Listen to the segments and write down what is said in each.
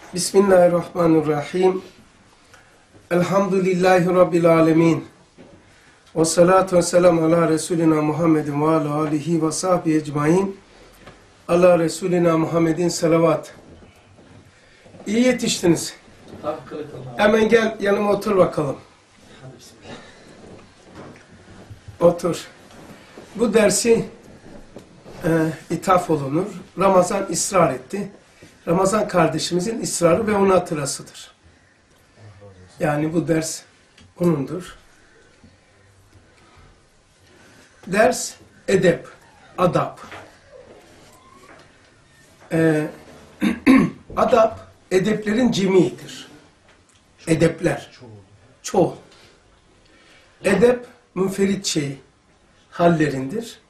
Bismillahirrahmanirrahim. Elhamdülillahi Rabbil alemin. Ve salatu ve selamu ala Resulina Muhammedin ve ala alihi ve sahbihi ecmain. Ala Resulina Muhammedin salavat. İyi yetiştiniz. Hemen gel yanıma otur bakalım. Otur. Bu dersi ithaf olunur. Ramazan ısrar etti. Ramazan kardeşimizin ısrarı ve onun hatırasıdır. Yani bu ders onundur. Ders edep, adab. Adab, edeplerin cemiidir. Edepler. Çoğu. Edep, münferit şey, hallerindir.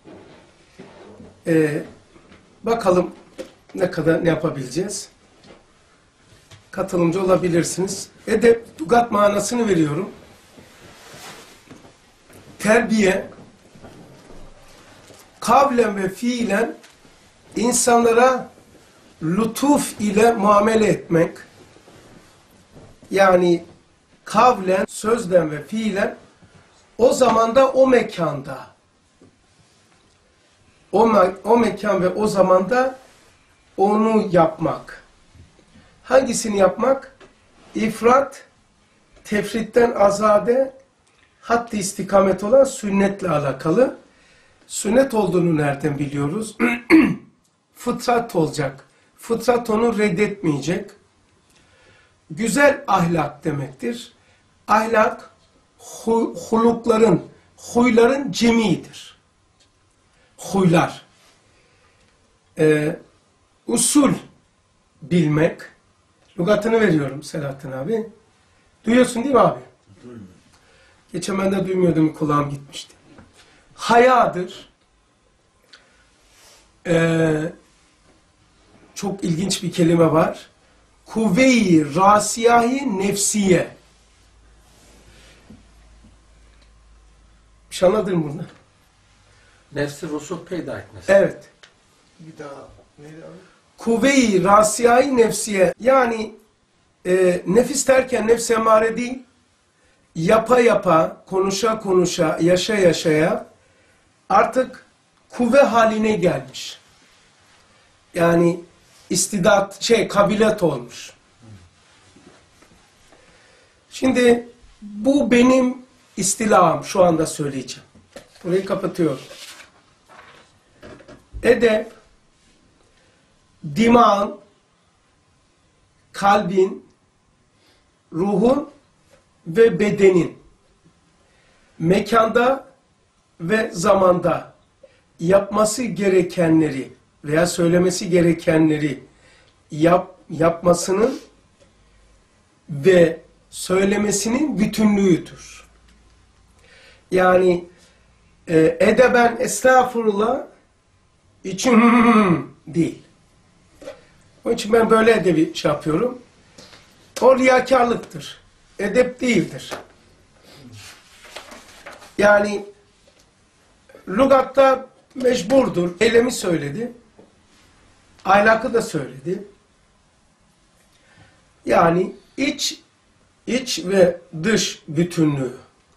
Bakalım ne yapabileceğiz? Katılımcı olabilirsiniz. Edep, lügat manasını veriyorum. Terbiye, kavlen ve fiilen insanlara lütuf ile muamele etmek. Yani kavlen, sözden ve fiilen o zamanda, o mekanda, o mekan ve o zamanda onu yapmak. Hangisini yapmak? İfrat, tefritten azade, hatta istikamet olan sünnetle alakalı. Sünnet olduğunu nereden biliyoruz? Fıtrat olacak. Fıtrat onu reddetmeyecek. Güzel ahlak demektir. Ahlak, huyların cemiidir. Huylar. Usul bilmek. Lügatını veriyorum Selahattin abi. Duyuyorsun değil mi abi? Duymuyorum. Geçen ben de duymuyordum, kulağım gitmişti. Hayadır. Çok ilginç bir kelime var. Kuvve-i rasiyahi nefsiye. Bir şey anladın mı bundan? Nefsi rusul peyda etmesi. Evet. Bir daha neydi abi? Kuvve-i rasiyai nefsiye. Yani nefis derken nefs emare değil, yapa yapa, konuşa konuşa, yaşa yaşaya artık kuvve haline gelmiş. Yani istidat, kabilet olmuş. Şimdi bu benim istilahım, şu anda söyleyeceğim. Burayı kapatıyorum. Edep, dimağın, kalbin, ruhun ve bedenin mekanda ve zamanda yapması gerekenleri veya söylemesi gerekenleri yapmasının ve söylemesinin bütünlüğüdür. Yani edeben estağfurullah için değil. Onun için ben böyle edebi şey yapıyorum. O riyakarlıktır. Edep değildir. Yani lügatta mecburdur. Eylemi söyledi. Ahlakı da söyledi. Yani iç ve dış bütünlüğü.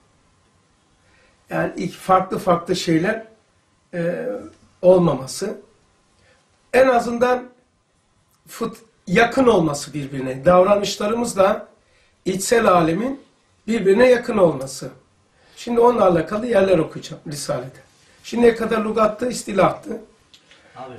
Yani farklı şeyler olmaması. En azından yakın olması birbirine. Davranışlarımızla içsel alemin birbirine yakın olması. Şimdi onunla alakalı yerler okuyacağım Risale'de. Şimdiye kadar lügattı, istilahtı. Abi,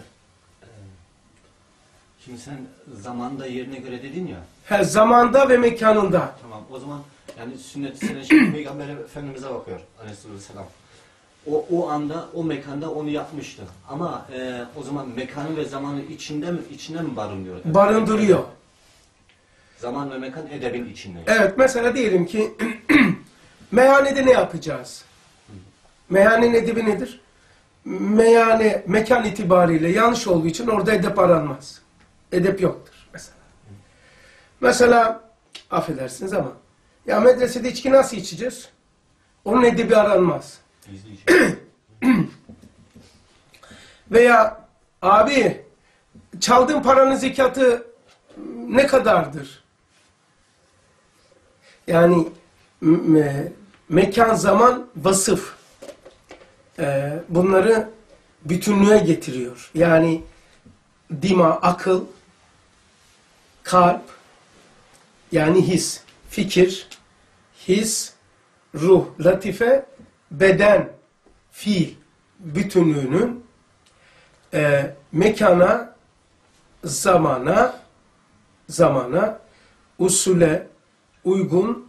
şimdi sen zamanda yerine göre dedin ya. He, zamanda ve mekanında. Tamam, o zaman yani sünnet-i sene şimdi Peygamber Efendimiz'e bakıyor aleyhisselam. O anda, o mekanda onu yapmıştı. Ama o zaman mekanı ve zamanı içinde mi barındırıyor? Barındırıyor. Zaman ve mekan edebin içinde. Evet, mesela diyelim ki meyhanede ne yapacağız? Meyhanenin edebi nedir? Meyhane mekan itibariyle yanlış olduğu için orada edep aranmaz. Edep yoktur mesela. Mesela affedersiniz ama ya medresede içki nasıl içeceğiz? Onun edebi aranmaz. Veya abi çaldığın paranın zekatı ne kadardır? Yani mekan, zaman, vasıf. Bunları bütünlüğe getiriyor. Yani dima, akıl, kalp, yani his, fikir, his, ruh, latife, beden, fiil bütünlüğünün mekana, zamana, usule uygun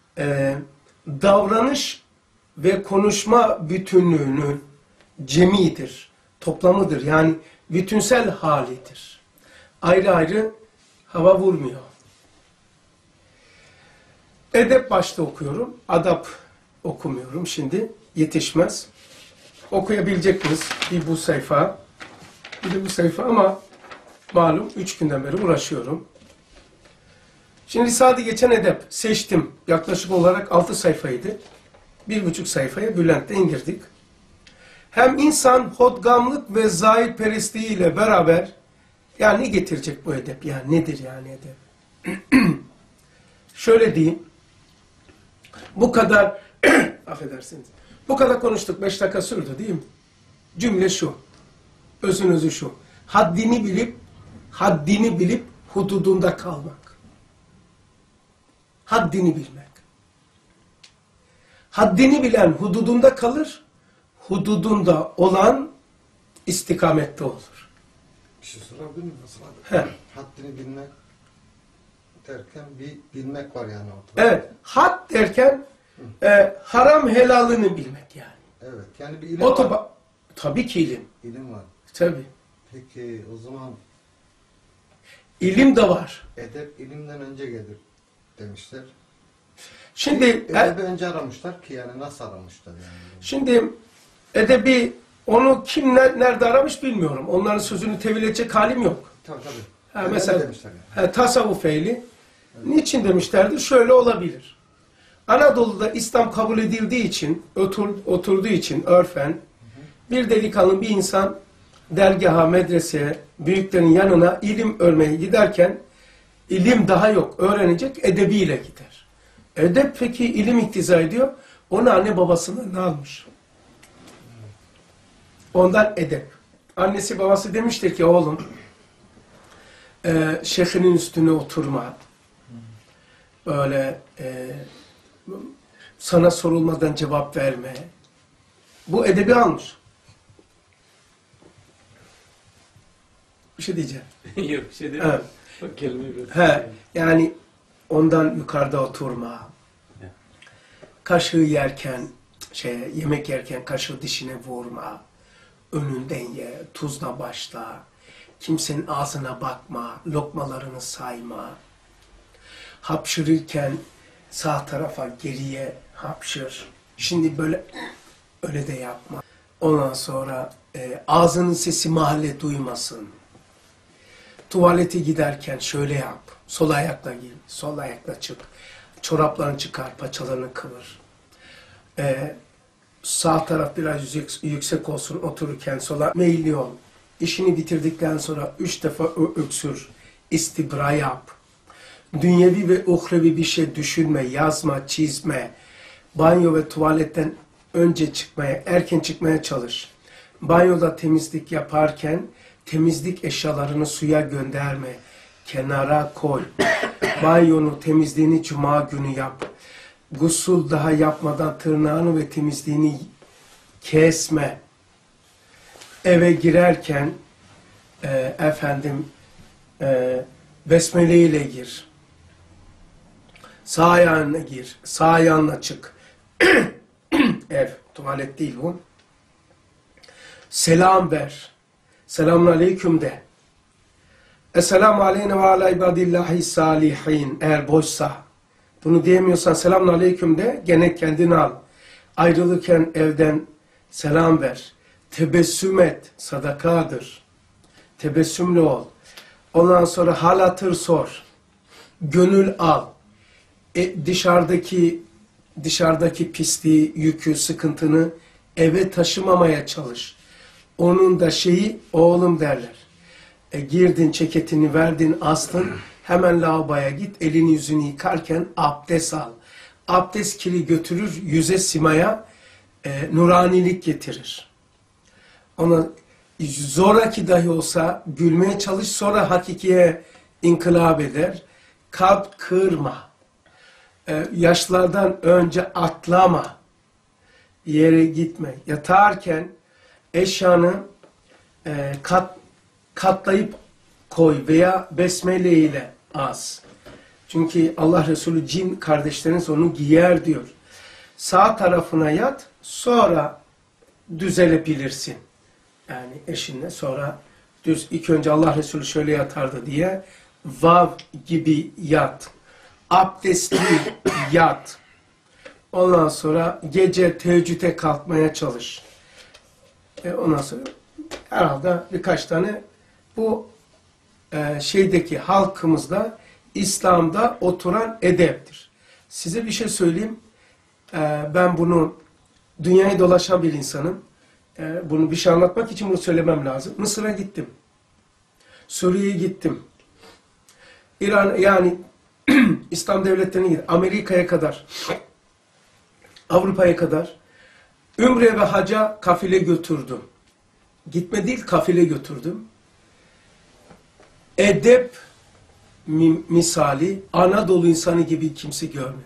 davranış ve konuşma bütünlüğünün cemidir, toplamıdır. Yani bütünsel halidir. Ayrı ayrı hava vurmuyor. Edep başta okuyorum. Adap okumuyorum şimdi. Yetişmez. Okuyabilecek miyiz? Bir bu sayfa. Bir de bu sayfa ama malum 3 günden beri uğraşıyorum. Şimdi sadece geçen edep seçtim. Yaklaşık olarak 6 sayfaydı. 1,5 sayfaya Bülent'te indirdik. Hem insan hodgamlık ve zahirperestliği ile beraber yani ne getirecek bu edep? Yani nedir yani edep? Şöyle diyeyim. Bu kadar affedersiniz. Bu kadar konuştuk. 5 dakika sürdü değil mi? Cümle şu. Özü şu. Haddini bilip hududunda kalmak. Haddini bilmek. Haddini bilen hududunda kalır. Hududunda olan istikamette olur. Bir şey sorabilir miyim? Nasıl abi? He. Haddini bilmek derken bir bilmek var yani ortada. Evet. Had derken haram helalını bilmek yani. Evet. Yani bir ilim var. Tabii ki ilim. İlim var. Tabii. Peki o zaman İlim de var. edep ilimden önce gelir demişler. Şimdi Edebi önce aramışlar ki yani nasıl aramışlar yani? Şimdi edebi onu kim nerede aramış bilmiyorum. Onların sözünü tevil edecek halim yok. Tabii tabii. Ha, Edebi mesela demişler yani. tasavvuf ehli niçin demişlerdir? Şöyle olabilir. Anadolu'da İslam kabul edildiği için, oturduğu için örfen bir delikanlı bir insan dergaha, medreseye, büyüklerin yanına ilim örmeye giderken ilim daha yok, öğrenecek edebiyle gider. Edep peki ilim iktiza ediyor. Onu anne babasından almış. Ondan edep. Annesi babası demiştir ki oğlum şeyhinin üstüne oturma. Böyle sana sorulmadan cevap verme. Bu edebi almış. Bir şey diyeceğim. Yok bir şey değil. Evet. O kelimeyi biraz. Yani ondan yukarıda oturma. Evet. Kaşığı yerken, yemek yerken kaşığı dişine vurma. Önünden ye, tuzla başla. Kimsenin ağzına bakma, lokmalarını sayma. Hapşırırken sağ tarafa geriye hapşır. Şimdi böyle öyle de yapma. Ondan sonra ağzının sesi mahalle duymasın. Tuvalete giderken şöyle yap. Sol ayakla gir, sol ayakla çık. Çoraplarını çıkar, paçalarını kıvır. Sağ taraf biraz yüksek olsun, otururken sola meyilli ol. İşini bitirdikten sonra 3 defa öksür, istibra yap. Dünyevi ve uhrevi bir şey düşünme, yazma, çizme. Banyo ve tuvaletten önce erken çıkmaya çalış. Banyoda temizlik yaparken temizlik eşyalarını suya gönderme. Kenara koy. Banyonu temizliğini cuma günü yap. Gusül daha yapmadan tırnağını ve temizliğini kesme. Eve girerken besmele ile gir. Sağ ayağına gir. Sağ ayağına çık. Ev, tuvalet değil bu. Selam ver. Selamun aleyküm de. Esselamu aleyne ve ala ibadillahi salihin. Eğer boşsa. Bunu diyemiyorsan selamun aleyküm de. Gene kendini al. Ayrılırken evden selam ver. Tebessüm et. Sadakadır. Tebessümlü ol. Ondan sonra hal hatır sor. Gönül al. Dışarıdaki pisliği, yükü, sıkıntını eve taşımamaya çalış. Onun da oğlum derler. Girdin, ceketini verdin, astın. Hemen lavaboya git. Elini yüzünü yıkarken abdest al. Abdest kiri götürür, yüze simaya nuranilik getirir. Ona zoraki dahi olsa gülmeye çalış, sonra hakikiye inkılap eder. Kalp kırma. Yaşlardan önce atlama. Yere gitme. Yatarken eşyanı katlayıp koy veya besmele ile az. Çünkü Allah Resulü cin kardeşleriniz onu giyer diyor. Sağ tarafına yat, sonra düzelebilirsin. Yani eşinle sonra düz. İlk önce Allah Resulü şöyle yatardı diye vav gibi yat. Abdestli yat. Ondan sonra gece teheccüde kalkmaya çalış. Ondan sonra herhalde birkaç tane bu şeydeki halkımızda İslam'da oturan edeptir. Size bir şey söyleyeyim. Ben bunu dünyayı dolaşan bir insanım. Bunu bir şey anlatmak için bunu söylemem lazım. Mısır'a gittim. Suriye'ye gittim. İran, yani İslam devletlerine gittim. Amerika'ya kadar, Avrupa'ya kadar Ümre ve Hac'a kafile götürdüm. Gitme değil, kafile götürdüm. Edep misali Anadolu insanı gibi kimse görmedim.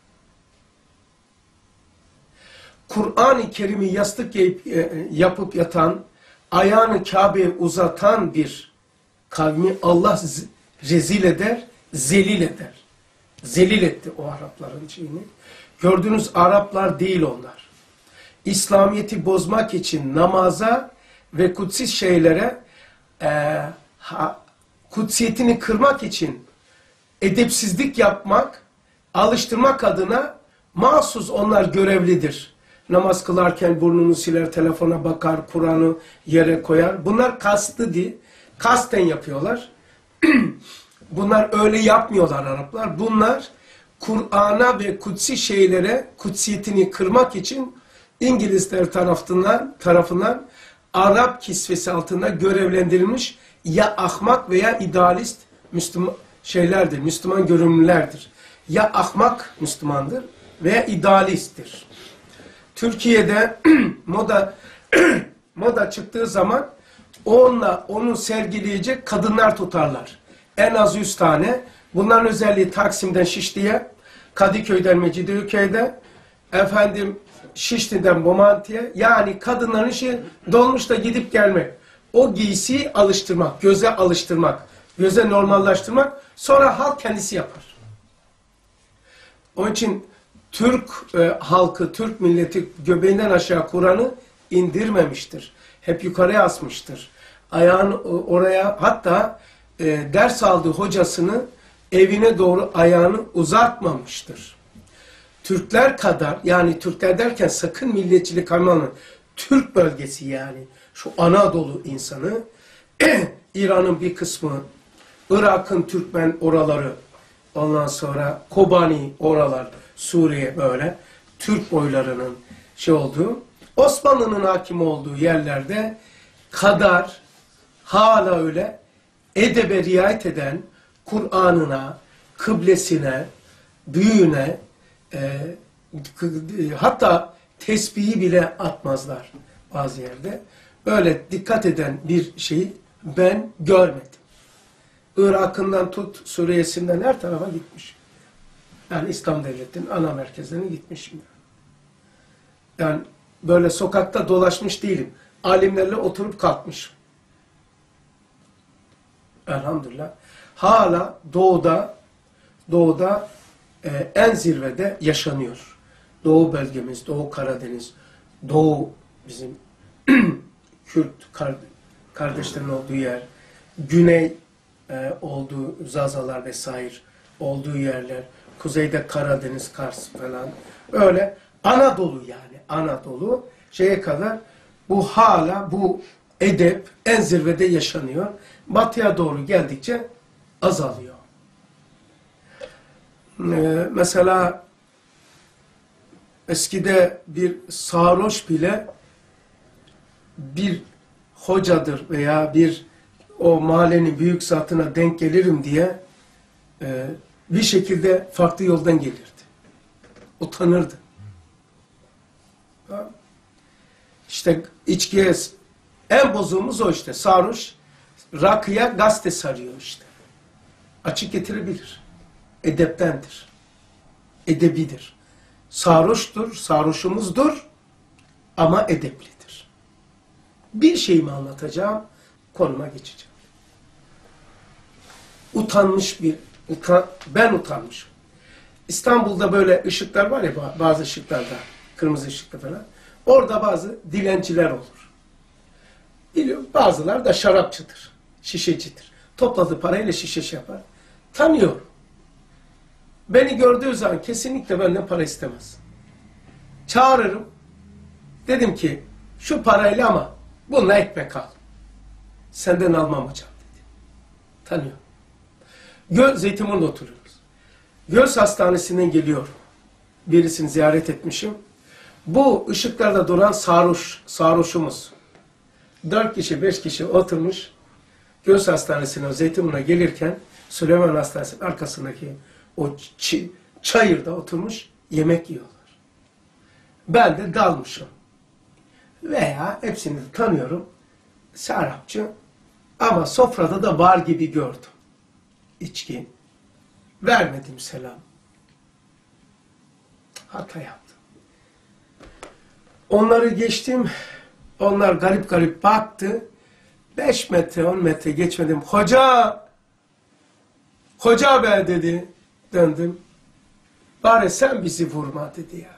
Kur'an-ı Kerim'i yastık yapıp yatan, ayağını Kabe'ye uzatan bir kavmi Allah rezil eder, zelil eder. Zelil etti o Arapların şeyini. Gördüğünüz Araplar değil onlar. İslamiyet'i bozmak için namaza ve kutsi şeylere kutsiyetini kırmak için edepsizlik yapmak, alıştırmak adına mahsus onlar görevlidir. Namaz kılarken burnunu siler, telefona bakar, Kur'an'ı yere koyar. Bunlar kastı değil, kasten yapıyorlar. Bunlar öyle yapmıyorlar Araplar. Bunlar Kur'an'a ve kutsi şeylere kutsiyetini kırmak için İngilizler tarafından Arap kisvesi altında görevlendirilmiş ya ahmak veya idealist Müslüman şeylerdir, Müslüman görünümlerdir. Ya ahmak Müslümandır veya idealisttir. Türkiye'de moda çıktığı zaman onu sergileyecek kadınlar tutarlar. En az 100 tane. Bunların özelliği Taksim'den Şişli'ye, Kadıköy'den Mecidiyeköy'de, Şişli'den Bomonti'ye, yani kadınların işi dolmuşta gidip gelmek. O giysiyi alıştırmak, göze alıştırmak, göze normallaştırmak, sonra halk kendisi yapar. Onun için Türk halkı, Türk milleti göbeğinden aşağı Kur'an'ı indirmemiştir. Hep yukarıya asmıştır. Ayağını oraya, hatta ders aldığı hocasını evine doğru ayağını uzatmamıştır. Türkler kadar, yani Türkler derken sakın milliyetçilik anlamında, Türk bölgesi yani, şu Anadolu insanı, İran'ın bir kısmı, Irak'ın Türkmen oraları, ondan sonra Kobani oralar, Suriye böyle, Türk boylarının olduğu, Osmanlı'nın hakim olduğu yerlerde kadar hala öyle edebe riayet eden, Kur'an'ına, kıblesine, büyüğüne, hatta tesbihi bile atmazlar bazı yerde. Böyle dikkat eden bir şeyi ben görmedim. Irak'ından tut, Suriye'sinden her tarafa gitmiş. Yani İslam Devleti'nin ana merkezlerine gitmişim. Yani böyle sokakta dolaşmış değilim. Alimlerle oturup kalkmışım. Elhamdülillah. Hala doğuda en zirvede yaşanıyor. Doğu bölgemiz, Doğu Karadeniz, Doğu bizim Kürt kardeşlerin olduğu yer, Güney olduğu Zazalar vesaire olduğu yerler, kuzeyde Karadeniz, Kars falan. Öyle Anadolu yani Anadolu şeye kadar bu edep en zirvede yaşanıyor. Batıya doğru geldikçe azalıyor. Mesela eskide bir sarhoş bile bir hocadır veya bir o mahallenin büyük zatına denk gelirim diye bir şekilde farklı yoldan gelirdi. Utanırdı. İşte içkiye en bozuğumuz o işte. Sarhoş rakıya gazete sarıyor işte. Açık getirebilir. Edeptendir. Edebidir. Sarhoştur, sarhoşumuzdur ama edeplidir. Bir şeyimi anlatacağım, konuma geçeceğim. Ben utanmışım. İstanbul'da böyle ışıklar var ya, bazı ışıklarda, kırmızı ışıkta falan. Orada bazı dilenciler olur. Biliyorum, bazılar da şarapçıdır, şişecidir. Topladığı parayla şişe yapar. Tanıyorum. Beni gördüğü zaman kesinlikle benden para istemez. Çağırırım. Dedim ki şu parayla ama bununla ekmek al. Senden almam hocam dedi. Tanıyorum. Zeytinburnu'da oturuyoruz. Göz hastanesinden geliyorum. Birisini ziyaret etmişim. Bu ışıklarda duran sarhoşumuz. 4 kişi 5 kişi oturmuş. Göz hastanesine Zeytinburnu'na gelirken Süleyman Hastanesi'nin arkasındaki o çayırda oturmuş yemek yiyorlar. Ben de dalmışım. Veya hepsini de tanıyorum. Şarapçı. Ama sofrada da var gibi gördüm. İçki. Vermedim selam. Hata yaptım. Onları geçtim. Onlar garip garip baktı. 5 metre 10 metre geçmedim. Hoca! Hoca be dedi. Döndüm. Bari sen bizi vurma dedi ya.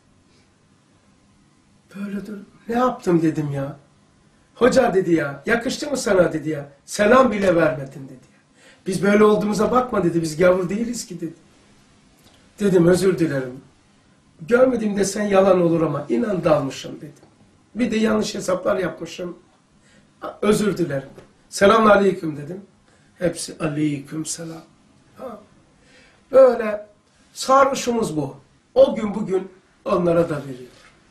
Böyle dur. Ne yaptım dedim ya. Hoca dedi ya. Yakıştı mı sana dedi ya. Selam bile vermedin dedi ya. Biz böyle olduğumuza bakma dedi. Biz gavur değiliz ki dedi. Dedim özür dilerim. Görmedim desen yalan olur ama inan dalmışım dedim. Bir de yanlış hesaplar yapmışım. Özür dilerim. Selamun aleyküm dedim. Hepsi aleyküm selam. Ha. Böyle sarhoşumuz bu. O gün bugün onlara da veriyor.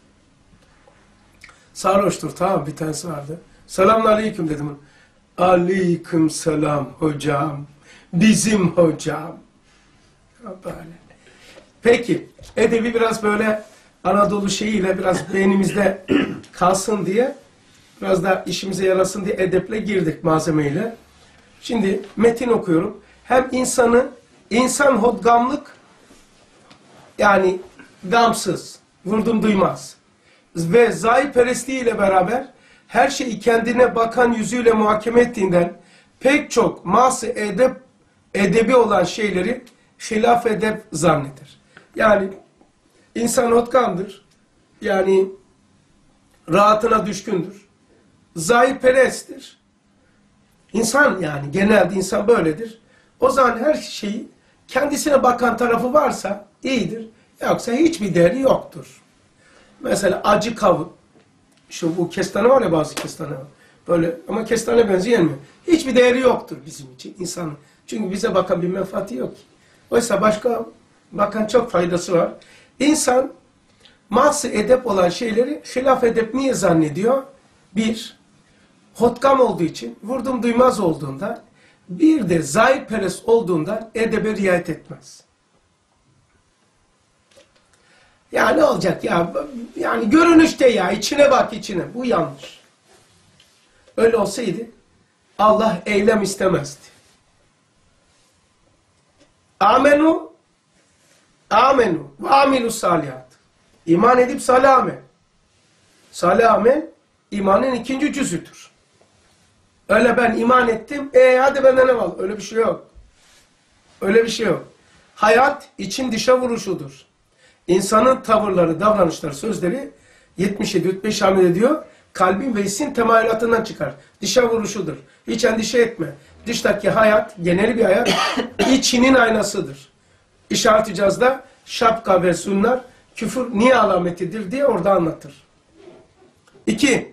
Sarhoştur tamam, bir tanesi vardı. Selamun aleyküm dedim. Aleyküm selam hocam. Bizim hocam. Böyle. Peki edebi biraz böyle Anadolu şeyiyle biraz beynimizde kalsın diye, biraz da işimize yarasın diye edeple girdik malzemeyle. Şimdi metin okuyorum. Hem insan hodgamlık, yani gamsız, vurdum duymaz ve zahirperestliği ile beraber her şeyi kendine bakan yüzüyle muhakeme ettiğinden pek çok edebi olan şeyleri hilaf edep zanneder. Yani insan hodgamdır. Yani rahatına düşkündür. Zahirperesttir. İnsan, yani genelde insan böyledir. O zaman her şeyi kendisine bakan tarafı varsa iyidir. Yoksa hiçbir değeri yoktur. Mesela acı kavun. Bu kestane var ya, bazı kestane var. Böyle ama kestane benziyor mu? Hiçbir değeri yoktur bizim için insan. Çünkü bize bakan bir menfaati yok ki. Oysa başka bakan çok faydası var. İnsan mahsı edep olan şeyleri hilaf edep niye zannediyor? Bir, hotkam olduğu için, vurdum duymaz olduğunda, bir de zahirperest olduğundan edebe riayet etmez. Ya ne olacak ya? Yani görünüşte ya, içine bak içine. Bu yanlış. Öyle olsaydı Allah eylem istemezdi. Amenu ve amilu salihat. İman edip salih amel. Salih amel imanın ikinci cüzüdür. Öyle ben iman ettim, hadi benden ne var? Öyle bir şey yok. Öyle bir şey yok. Hayat için dışa vuruşudur. İnsanın tavırları, davranışları, sözleri 77-75 hamle diyor. Kalbin ve hissin temayülatından çıkar. Dışa vuruşudur. Hiç endişe etme. Dıştaki hayat, genel bir hayat, içinin aynasıdır. İşaret-i Caz'da şapka ve sunnar küfür niye alametidir diye orada anlatır. 2.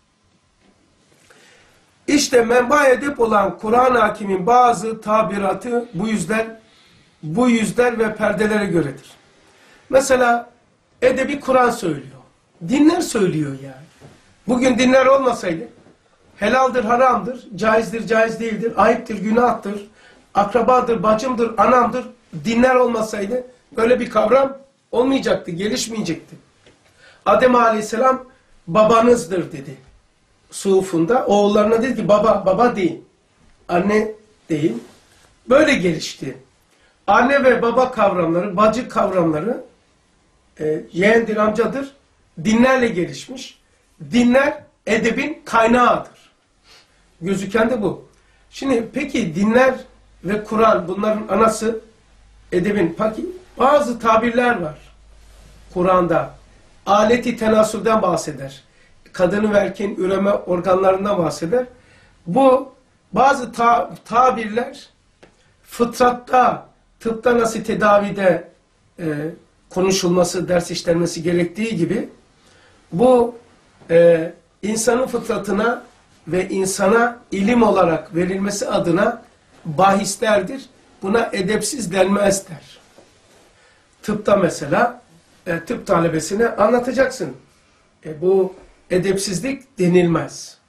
İşte menba edip olan Kur'an-ı Hakim'in bazı tabiratı bu yüzler ve perdelere göredir. Mesela edebi Kur'an söylüyor. Dinler söylüyor yani. Bugün dinler olmasaydı helaldir, haramdır, caizdir, caiz değildir, ayıptır, günahtır, akrabadır, bacımdır, anamdır. Dinler olmasaydı böyle bir kavram olmayacaktı, gelişmeyecekti. Adem Aleyhisselam babanızdır dedi. Sufunda oğullarına dedi ki baba, baba değil, anne değil. Böyle gelişti. Anne ve baba kavramları, bacı kavramları, yeğendir, amcadır, dinlerle gelişmiş. Dinler edebin kaynağıdır. Gözüken de bu. Şimdi peki dinler ve Kur'an bunların anası edebin. Peki bazı tabirler var Kur'an'da. Aleti tenasülden bahseder. Kadının ve erkeğin üreme organlarından bahseder. Bu bazı tabirler fıtratta, tıpta nasıl tedavide konuşulması, ders işlenmesi gerektiği gibi bu insanın fıtratına ve insana ilim olarak verilmesi adına bahislerdir. Buna edepsiz denmez der. Tıpta mesela tıp talebesine anlatacaksın. Bu edepsizlik denilmez.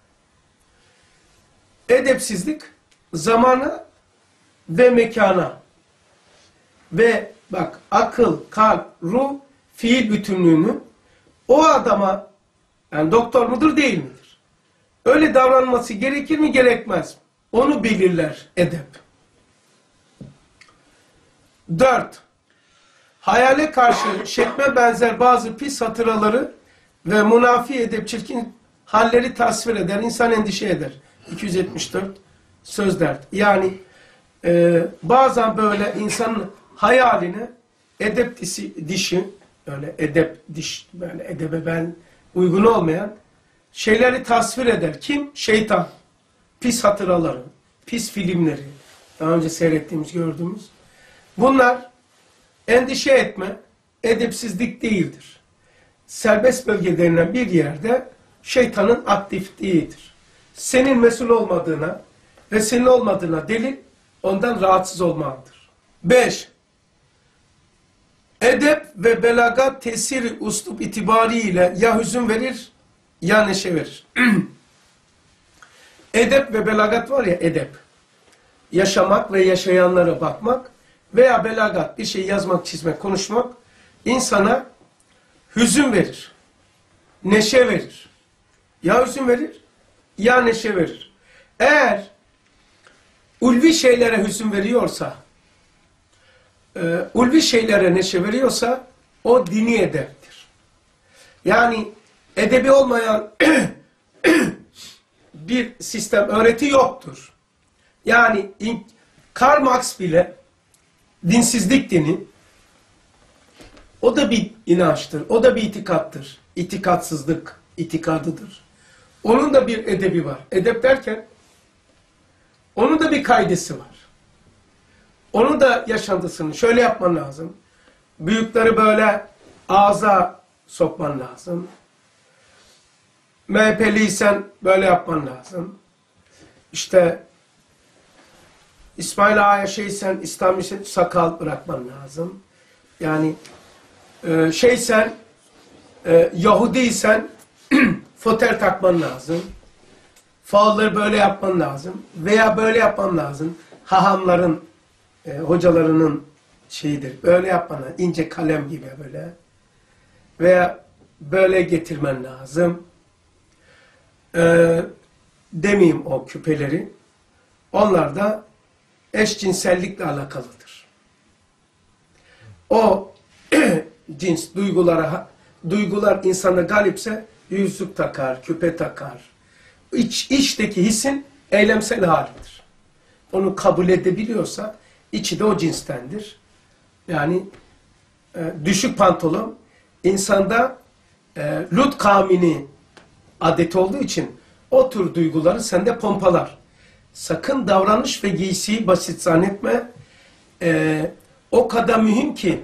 Edepsizlik zamana ve mekana ve bak akıl, kalp, ruh, fiil bütünlüğünü o adama yani doktor mudur değil midir? Öyle davranması gerekir mi gerekmez mi? Onu belirler edep. 4. Hayale karşı şekme benzer bazı pis hatıraları ve munafi edep çirkin halleri tasvir eder, insan endişe eder. 274 söz dert. Yani bazen böyle insanın hayaline edep dişi, öyle edep diş, böyle edebe ben uygun olmayan şeyleri tasvir eder. Kim? Şeytan. Pis hatıraları, pis filmleri, daha önce seyrettiğimiz, gördüğümüz. Bunlar endişe etme, edepsizlik değildir. Serbest bölge denilen bir yerde şeytanın aktifliğidir. Senin mesul olmadığına ve senin olmadığına delil ondan rahatsız olmandır. 5. Edep ve belagat tesiri uslup itibariyle ya hüzün verir ya neşe verir. Edep ve belagat var ya, edep. Yaşamak ve yaşayanlara bakmak veya belagat bir şey yazmak, çizmek, konuşmak insana hüzün verir. Neşe verir. Ya hüzün verir ya neşe verir. Eğer ulvi şeylere hüzün veriyorsa, ulvi şeylere neşe veriyorsa o dini edeptir. Yani edebi olmayan bir sistem, öğreti yoktur. Yani Karl Marx bile dinsizlik dini, o da bir inançtır, o da bir itikattır. İtikatsızlık, itikadıdır. Onun da bir edebi var. Edep derken onun da bir kaidesi var. Onun da yaşantısını şöyle yapman lazım. Büyükleri böyle ağza sokman lazım. MHP'liysen böyle yapman lazım. İşte İsmail Ağa'ya şeysen, İslami sakal bırakman lazım. Yani şeysen, Yahudiysen fotel takman lazım. Falları böyle yapman lazım. Veya böyle yapman lazım. Hahamların, hocalarının şeyidir. Böyle yapman lazım. İnce kalem gibi böyle. Veya böyle getirmen lazım. Demeyeyim o küpeleri. Onlar da eşcinsellikle alakalıdır. O cins duygular insana galipse yüzük takar, küpe takar. İçteki hissin eylemsel halidir. Onu kabul edebiliyorsa içi de o cinstendir. Yani düşük pantolon insanda Lut kavmini adeti olduğu için o tür duyguları sende pompalar. Sakın davranış ve giysiyi basit zannetme. O kadar mühim ki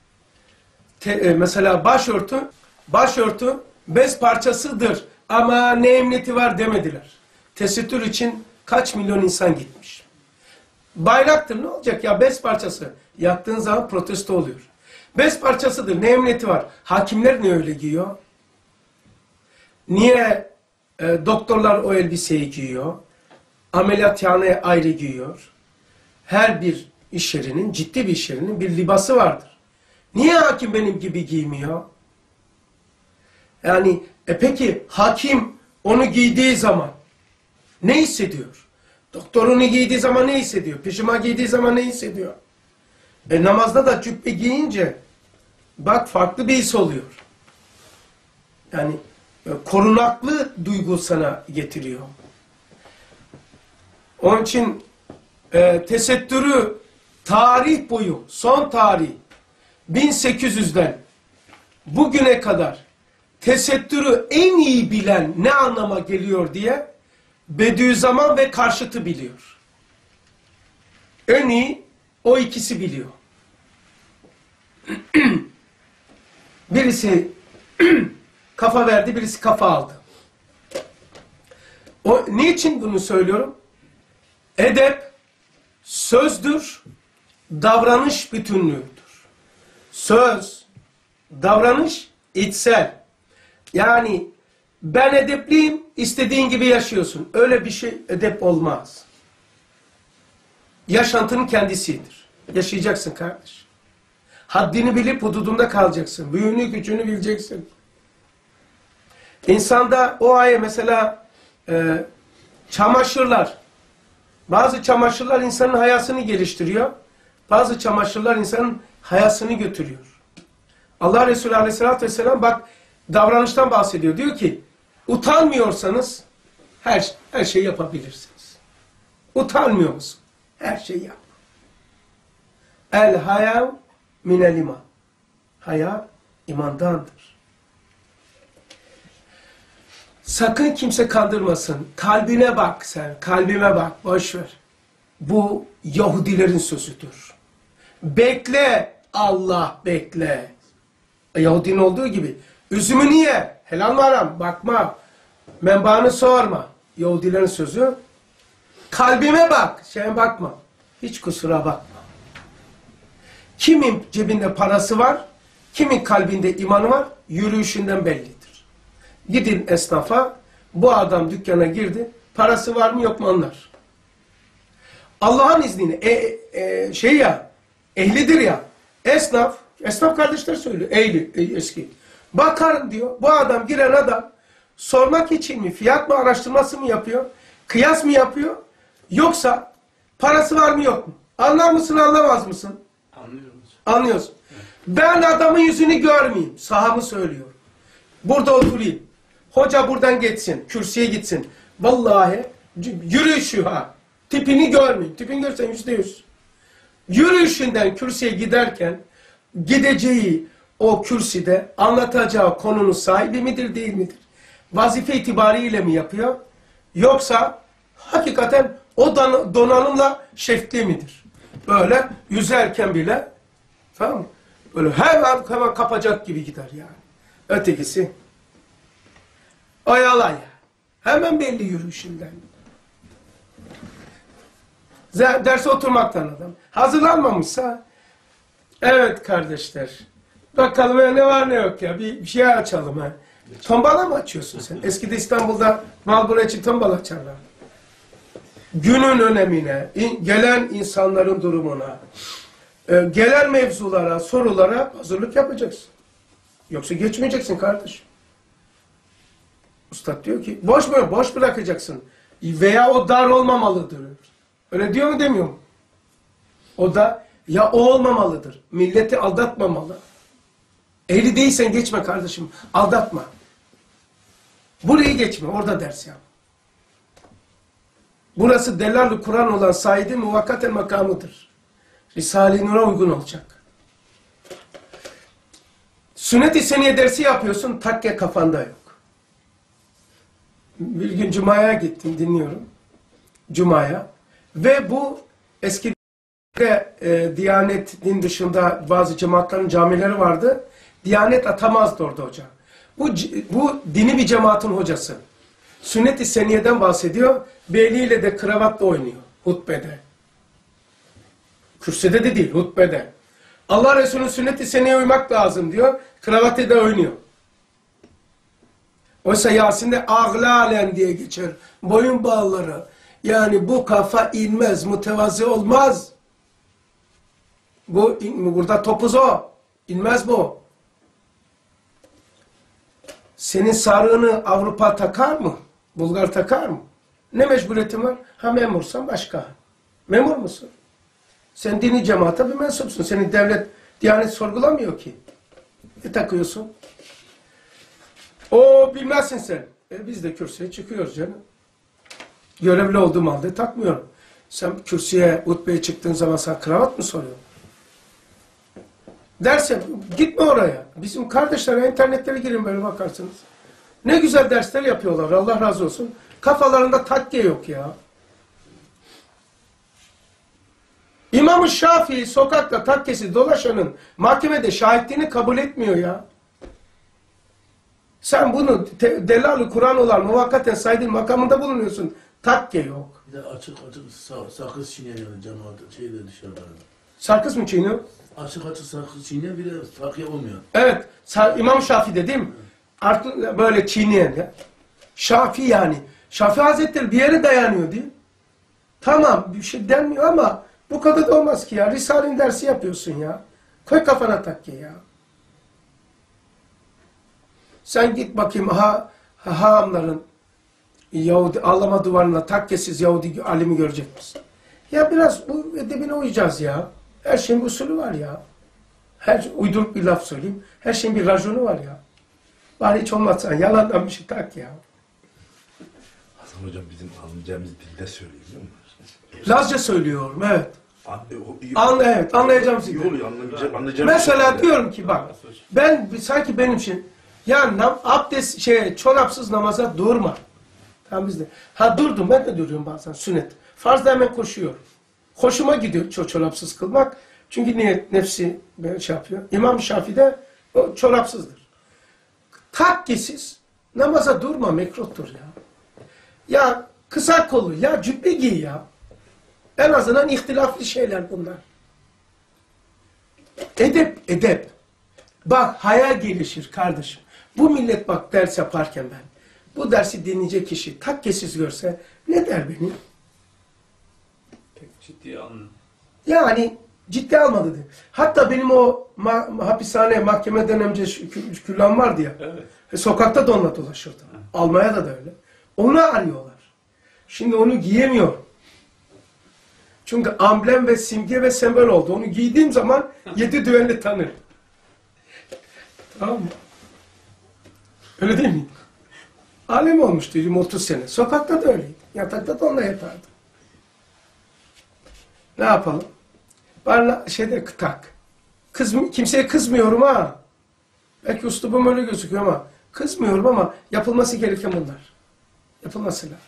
mesela başörtü bez parçasıdır ama ne emniyeti var demediler. Tesettür için kaç milyon insan gitmiş. Bayraktır, ne olacak ya, bez parçası. Yaktığın zaman protesto oluyor. Bez parçasıdır, ne emniyeti var. Hakimler niye öyle giyiyor? Niye Doktorlar o elbiseyi giyiyor. Ameliyathane ayrı giyiyor. Her bir iş yerinin, ciddi bir iş yerinin bir libası vardır. Niye hakim benim gibi giymiyor? Yani peki hakim onu giydiği zaman ne hissediyor? Doktor onu giydiği zaman ne hissediyor? Pijama giydiği zaman ne hissediyor? Namazda da cübbe giyince bak farklı bir his oluyor. Yani korunaklı duygu sana getiriyor. Onun için tesettürü tarih boyu, son tarih 1800'den bugüne kadar tesettürü en iyi bilen ne anlama geliyor diye Bediüzzaman ve karşıtı biliyor. En iyi o ikisi biliyor. Birisi kafa verdi, birisi kafa aldı. Niçin bunu söylüyorum? Edep sözdür, davranış bütünlüğüdür. Söz, davranış içsel. Yani ben edepliyim, istediğin gibi yaşıyorsun. Öyle bir şey edep olmaz. Yaşantının kendisidir. Yaşayacaksın kardeş. Haddini bilip hududunda kalacaksın. Büyüğünü küçüğünü bileceksin. İnsanda o ayı mesela çamaşırlar. Bazı çamaşırlar insanın hayasını geliştiriyor. Bazı çamaşırlar insanın hayasını götürüyor. Allah Resulü Aleyhisselatü Vesselam bak davranıştan bahsediyor. Diyor ki utanmıyorsanız her şeyi yapabilirsiniz. Utanmıyor musun? Her şeyi yap. El haya minel iman. Haya imandandır. Sakın kimse kandırmasın. Kalbine bak sen. Kalbime bak. Boş ver. Bu Yahudilerin sözüdür. Bekle. Allah bekle. Yahudinin olduğu gibi. Üzümünü ye. Helal mı haram? Bakma. Menbaını sorma. Yahudilerin sözü. Kalbime bak. Şeye bakma. Hiç kusura bakma. Kimin cebinde parası var? Kimin kalbinde imanı var? Yürüyüşünden bellidir. Gidin esnafa. Bu adam dükkana girdi. Parası var mı yok mu anlar. Allah'ın izniyle ehlidir ya. Esnaf kardeşler söylüyor. Ehli, eski. Bakarım diyor. Bu adam giren adam sormak için mi? Fiyat mı araştırması mı yapıyor? Kıyas mı yapıyor? Yoksa parası var mı yok mu? Anlar mısın anlamaz mısın? Anlıyorum. Anlıyorsun. Evet. Ben adamın yüzünü görmeyeyim. Sahamı söylüyorum. Burada oturayım. Hoca buradan geçsin. Kürsüye gitsin. Vallahi yürüyüşü ha. Tipini görmeyeyim. Tipini görsen %100. Yürüyüşünden kürsüye giderken gideceği o kürsüde anlatacağı konunun sahibi midir değil midir? Vazife itibariyle mi yapıyor? Yoksa hakikaten o donanımla şefkli midir? Böyle yüzerken bile tamam mı? Böyle hemen kapacak gibi gider yani. Ötekisi oyalay. Hemen belli yürüyüşünden. Derse oturmaktan adam. Hazırlanmamışsa evet kardeşler. Bakalım ne var ne yok ya. Bir şey açalım ha. Tombala mı açıyorsun sen? Eskide İstanbul'da Malbora için tombala açarlar. Günün önemine, gelen insanların durumuna, gelen mevzulara, sorulara hazırlık yapacaksın. Yoksa geçmeyeceksin kardeşim. Ustad diyor ki boş bırakacaksın. Veya o dar olmamalıdır. Öyle diyor mu demiyor mu? O da ya o olmamalıdır. Milleti aldatmamalı. Ehli değilsen geçme kardeşim. Aldatma. Burayı geçme. Orada ders yap. Burası Delalü Kur'an olan Said-i Muvakkaten makamıdır. Risale-i Nur'a uygun olacak. Sünnet-i Seniye dersi yapıyorsun. Takke kafanda yok. Bir gün Cuma'ya gittim. Dinliyorum. Cuma'ya. Ve bu eski Diyanet'in dışında bazı cemaatlerin camileri vardı. Diyanet atamazdı orada hoca. Bu dini bir cemaatin hocası. Sünnet-i Seniye'den bahsediyor. Bir eliyle de kravatla oynuyor. Hutbede. Kürsüde de değil, hutbede. Allah Resulü'nün sünnet-i seniyeye uymak lazım diyor. Kravatı da oynuyor. Oysa Yasin'de ağlalen diye geçer. Boyun bağları. Yani bu kafa inmez, mütevazı olmaz. Burada topuz o. İnmez bu. Senin sarığını Avrupa takar mı? Bulgar takar mı? Ne mecburiyetin var? Ha memursan başka. Memur musun? Sen dini cemaate bir mensupsun. Seni devlet, Diyanet sorgulamıyor ki. Ne takıyorsun? O bilmezsin sen. Biz de kürsüye çıkıyoruz canım. Görevli olduğum halde takmıyorum. Sen kürsüye, hutbeye çıktığın zaman sana kravat mı soruyor? Derse gitme oraya. Bizim kardeşlere internetlere girin böyle bakarsınız. Ne güzel dersler yapıyorlar. Allah razı olsun. Kafalarında takke yok ya. İmam-ı Şafii sokakta takkesi dolaşanın mahkemede şahitliğini kabul etmiyor ya. Sen bunu delal-ı Kur'an olan muvakkaten saydığın makamında bulunuyorsun. Takke yok. Bir de açık sakız çiğneniyor cemaat şeyde dışarıda. Sakız mı çiğniyor? Açık sakız çiğneniyor bir de takya olmuyor. Evet. İmam Şafii'de değil mi? Artık böyle çiğneyen ya. Şafii yani. Şafii Hazretleri bir yere dayanıyor değil mi? Tamam bir şey denmiyor ama bu kadar da olmaz ki ya. Risale'nin dersi yapıyorsun ya. Koy kafana takke ya. Sen git bakayım hahamların Yahudi ağlama duvarına takkesiz Yahudi alimi görecek misin? Ya biraz bu edebine uyacağız ya. Her şeyin bir usulü var ya. Uyduruk bir laf söyleyeyim. Her şeyin bir raconu var ya. Bari hiç olmazsa yalandan bir şey tak ya. Hasan hocam bizim anlayacağımız dilde söylüyor biliyor musun? Lazca söylüyorum evet. Evet anlayacağım sizi. İyi oluyor anlayacağım. Mesela diyorum ki bak sanki benim için ya abdest çorapsız namaza durma. Tamam bizde. Ha durdum ben de duruyorum bazen sünnet. Farzda hemen koşuyorum. Hoşuma gidiyor çorapsız kılmak. Çünkü nefsi şey yapıyor. İmam Şafii'de o çorapsızdır. Takkesiz namaza durma mekruhtur ya. Ya kısa kollu ya cübbe giy ya. En azından ihtilaflı şeyler bunlar. Edep. Bak hayal gelişir kardeşim. Bu millet bak ders yaparken ben. Bu dersi dinleyecek kişi takkesiz görse ne der beni? Pek ciddiye almıyor. Yani ciddi almadı dedi. Hatta benim o hapishane mahkemeden önce küllam vardı ya. Evet. Sokakta da onunla dolaşırdı. Almanya'da da öyle. Onu arıyorlar. Şimdi onu giyemiyor. Çünkü amblem ve simge ve sembol oldu. Onu giydiğim zaman 7 düğenli tanır. Tamam mı? Öyle değil mi? Alem olmuştu 20-30 sene. Sokakta da öyleydi. Yatakta da onunla yatardı. Ne yapalım? Bana tak. Kimseye kızmıyorum ha. Belki üslubum öyle gözüküyor ama kızmıyorum ama yapılması gereken bunlar. Yapılması lazım.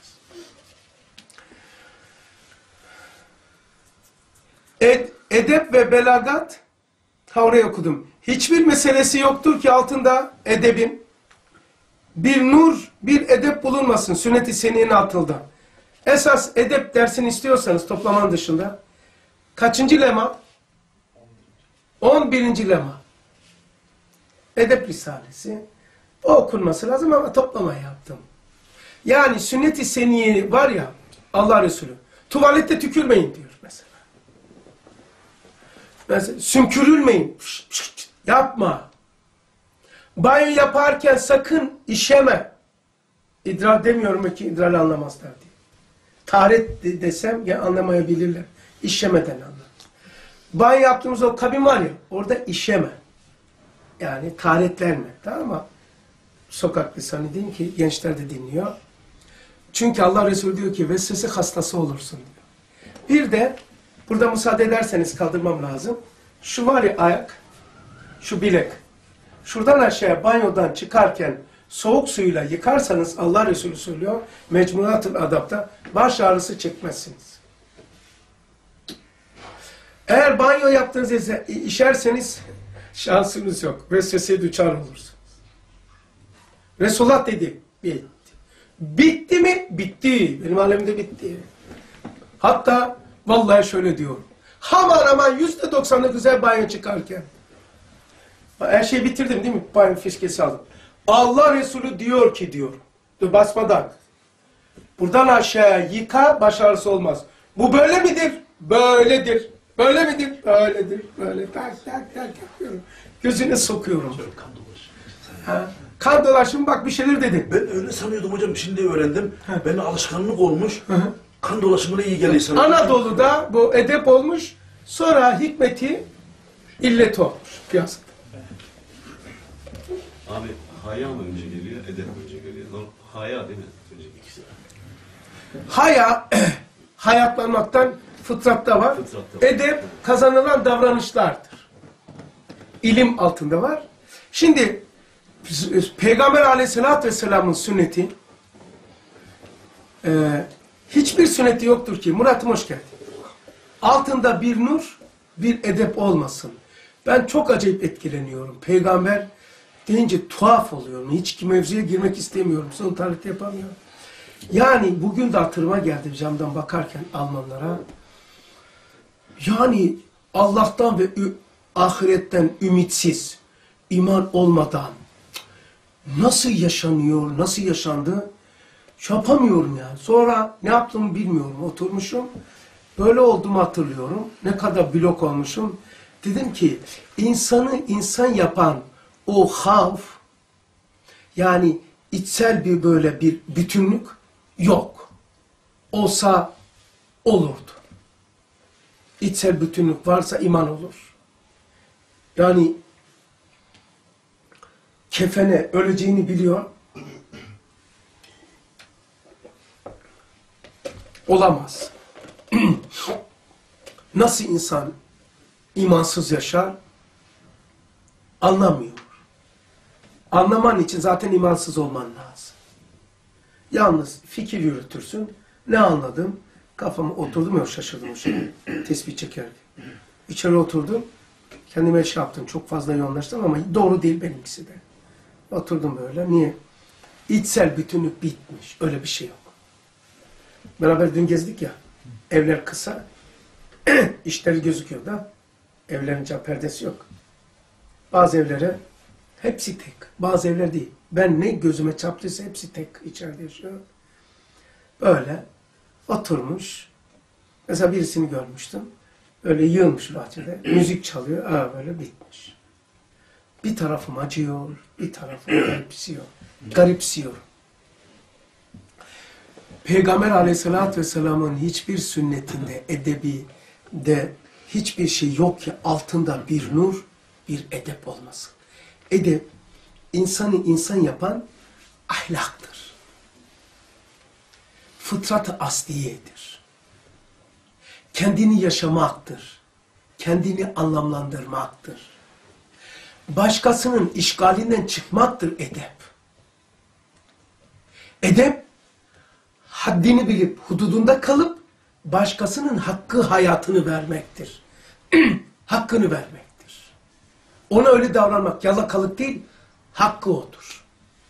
Edep ve belagat oraya okudum. Hiçbir meselesi yoktur ki altında edebin bir nur, bir edep bulunmasın. Sünnet-i seniyyenin altında. Esas edep dersini istiyorsanız toplamanın dışında kaçıncı lema? 11. lema. Edep Risalesi. O okunması lazım ama toplama yaptım. Yani sünnet-i seniyye var ya Allah Resulü. Tuvalette tükürmeyin diyor mesela. Mesela sümkürülmeyin. Yapma. Banyo yaparken sakın işeme. İdrar demiyorum ki idrar anlamazlar diye. Taharet desem ya anlamayabilirler. İşemeden anlar. Banyo yaptığımız o kabin var ya orada işeme. Yani taharetlenme. Tamam mı? Sokak lisanı diyeyim ki gençler de dinliyor. Çünkü Allah Resulü diyor ki vesvese hastası olursun diyor. Bir de burada müsaade ederseniz kaldırmam lazım. Şu var ya ayak, şu bilek. Şuradan aşağıya banyodan çıkarken soğuk suyla yıkarsanız Allah Resulü söylüyor Mecmuatul Adab'da baş ağrısı çekmezsiniz. Eğer banyo yaptığınız işerseniz şansınız yok. Vesveseye düçar olursunuz. Resulullah dedi. Bitti. Bitti mi? Bitti. Benim alemde bitti. Hatta vallahi şöyle diyorum. Hemen %90'lık güzel banyo çıkarken. Her şeyi bitirdim değil mi? Banyo fişkesi aldım. Allah Resulü diyor ki diyor. Dur basmadan. Buradan aşağıya yıka, başarısı olmaz. Bu böyle midir? Böyledir. Böyle midir? Böyledir. Böyle tak tak tak yapıyorum. Gözüne sokuyorum. Ha. Kan dolaşımı bak bir şeyler dedin. Ben öyle sanıyordum hocam, şimdi öğrendim. Bana alışkanlık olmuş. Kan dolaşımına iyi geliyor sanıyordum. Anadolu'da bu edep olmuş. Sonra hikmeti illet olmuş piyasada. Abi haya mı önce geliyor, edep mi önce geliyor? Haya değil mi? Önce ikisi. Haya, hayatlanmaktan fıtratta var. Fıtratta var. Edep kazanılan davranışlardır. İlim altında var. Şimdi Peygamber Aleyhisselatü Vesselam'ın sünneti hiçbir sünneti yoktur ki Murat'ım hoş geldin. Altında bir nur, bir edep olmasın. Ben çok acayip etkileniyorum. Peygamber deyince tuhaf oluyorum. Hiç ki mevzuya girmek istemiyorum. Son tarihte yapamıyorum. Yani bugün de hatırıma geldi camdan bakarken Almanlara. Yani Allah'tan ve ahiretten ümitsiz, iman olmadan nasıl yaşanıyor, nasıl yaşandı yapamıyorum yani. Sonra ne yaptığımı bilmiyorum. Oturmuşum. Böyle olduğumu hatırlıyorum. Ne kadar blok olmuşum. Dedim ki insanı insan yapan o havf, yani içsel bir böyle bir bütünlük yok. Olsa olurdu. İçsel bütünlük varsa iman olur. Yani kefene öleceğini biliyor. Olamaz. Nasıl insan imansız yaşar? Anlamıyor. Anlaman için zaten imansız olman lazım. Yalnız fikir yürütürsün. Ne anladım? Kafama oturdum ya şaşırdım o şey. Tespih çekerken. İçeri oturdum. Kendime şey yaptım. Çok fazla yoğunlaştım ama doğru değil benimkisi de. Oturdum böyle. Niye? İçsel bütünlük bitmiş. Öyle bir şey yok. Beraber dün gezdik ya. Evler kısa. İşleri gözüküyor da. Evlerin cam perdesi yok. Bazı evlere hepsi tek. Bazı evler değil. Ben ne gözüme çarptıysa hepsi tek içeride yaşıyor. Böyle oturmuş. Mesela birisini görmüştüm. Öyle yığılmış bahçede. Müzik çalıyor. Böyle bitmiş. Bir tarafım acıyor. Bir tarafım garipsiyor. Garipsiyor. Peygamber Aleyhisselatü Vesselam'ın hiçbir sünnetinde, edebi de hiçbir şey yok ki altında bir nur, bir edep olmasın. Edep, insanı insan yapan ahlaktır. Fıtrat-ı asliyedir. Kendini yaşamaktır. Kendini anlamlandırmaktır. Başkasının işgalinden çıkmaktır edep. Edep, haddini bilip hududunda kalıp başkasının hakkı hayatını vermektir. Hakkını vermektir. Ona öyle davranmak yalakalık değil, hakkı odur.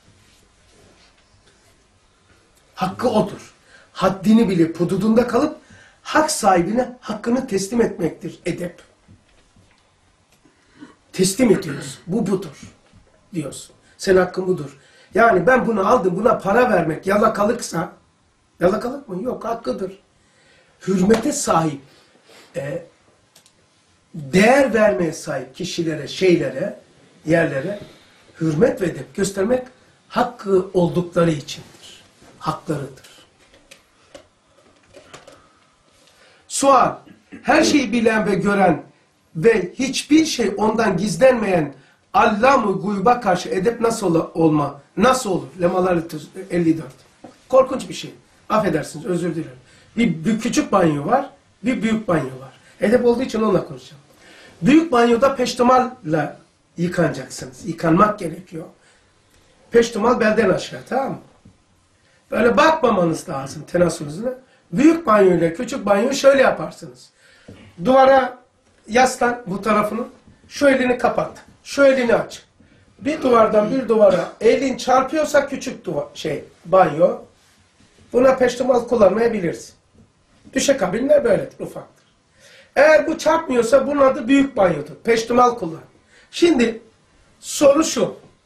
Hakkı odur. Haddini bilip hududunda kalıp hak sahibine hakkını teslim etmektir edep. Teslim ediyoruz. Bu budur diyorsun. Senin hakkın budur. Yani ben bunu aldım, buna para vermek yalakalıksa, yalakalık mı? Yok, hakkıdır. Hürmete sahip, değer vermeye sahip kişilere, şeylere, yerlere hürmet ve edep göstermek hakkı oldukları içindir. Haklarıdır. Sual, her şeyi bilen ve gören ve hiçbir şey ondan gizlenmeyen Allah-ı Guyub'a karşı edep nasıl olma? Nasıl olur? Lemalar 54. Korkunç bir şey. Affedersiniz, özür dilerim. Bir küçük banyo var, bir büyük banyo var. Edep olduğu için onunla konuşacağım. Büyük banyoda peştemalla yıkanacaksınız. Yıkanmak gerekiyor. Peştemal belden aşağı, tamam mı? Böyle bakmamanız lazım tenasülüzüne. Büyük banyo ile küçük banyo şöyle yaparsınız. Duvara yaslan bu tarafını. Şu elini kapat. Şu elini aç. Bir duvardan bir duvara elin çarpıyorsa küçük banyo. Buna peştemal kullanmayabilirsin. Düşekabinler böyledir, ufaktır. Eğer bu çarpmıyorsa bunun adı büyük banyodur. Peştemal kullan. Şimdi soru şu.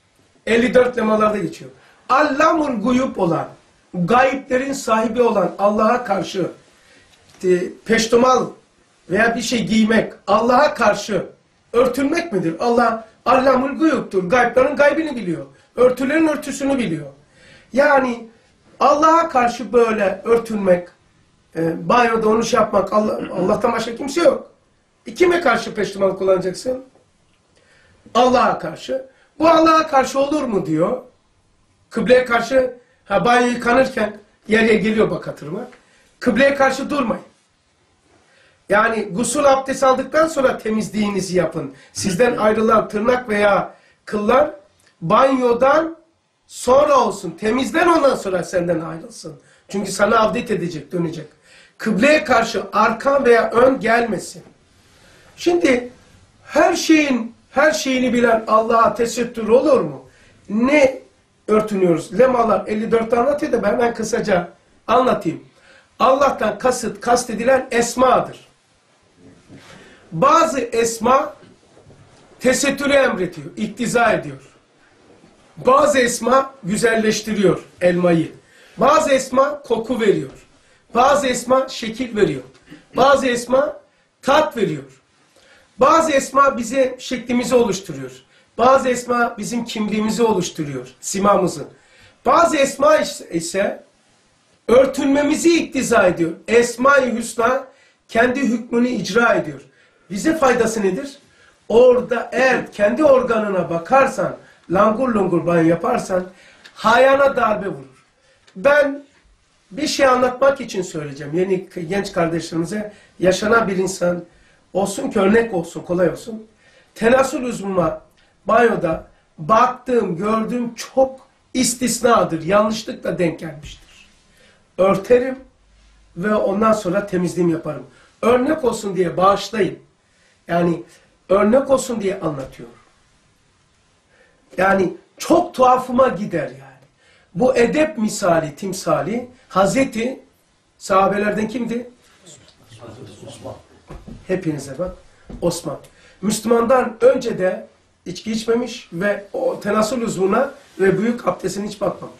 54 lemalarda geçiyor. Allamul guyub olan, gayiplerin sahibi olan Allah'a karşı peştemal veya bir şey giymek, Allah'a karşı örtünmek midir? Allah Allamul guyub'tur. Gayiplerin gaybini biliyor. Örtülerin örtüsünü biliyor. Yani Allah'a karşı böyle örtünmek, banyoda onu şey yapmak, Allah'tan başka kimse yok. Kime karşı peştemal kullanacaksın? Allah'a karşı. Bu Allah'a karşı olur mu diyor. Kıbleye karşı, banyo yıkanırken yere geliyor bak hatırıma. Kıbleye karşı durmayın. Yani gusül abdest aldıktan sonra temizliğinizi yapın. Sizden ayrılan tırnak veya kıllar banyodan sonra olsun. Temizlen ondan sonra senden ayrılsın. Çünkü sana avdet edecek, dönecek. Kıbleye karşı arkan veya ön gelmesin. Şimdi her şeyini bilen Allah'a tesettür olur mu? Ne örtünüyoruz? Lemalar 54'te anlatıyor da ben hemen kısaca anlatayım. Allah'tan kastedilen esmadır. Bazı esma tesettürü emrediyor, iktiza ediyor. Bazı esma güzelleştiriyor elmayı. Bazı esma koku veriyor. Bazı esma şekil veriyor. Bazı esma tat veriyor. Bazı esma bize şeklimizi oluşturuyor. Bazı esma bizim kimliğimizi oluşturuyor, simamızı. Bazı esma ise örtünmemizi iktiza ediyor. Esma-i Hüsna kendi hükmünü icra ediyor. Bize faydası nedir? Orada eğer kendi organına bakarsan, langur lungur banyo yaparsan, hayana darbe vurur. Ben bir şey anlatmak için söyleyeceğim. Yeni genç kardeşlerimize yaşanan bir insan olsun ki örnek olsun, kolay olsun. Tenasül uzvuma banyoda baktığım, gördüğüm çok istisnadır. Yanlışlıkla denk gelmiştir. Örterim ve ondan sonra temizliğimi yaparım. Örnek olsun diye bağışlayın. Yani örnek olsun diye anlatıyorum. Yani çok tuhafıma gider yani. Bu edep misali, timsali Hazreti sahabelerden kimdi? Osman. Hepinize bak. Osman. Müslümandan önce de içki içmemiş ve o tenasül uzvuna ve büyük abdestine hiç bakmamış.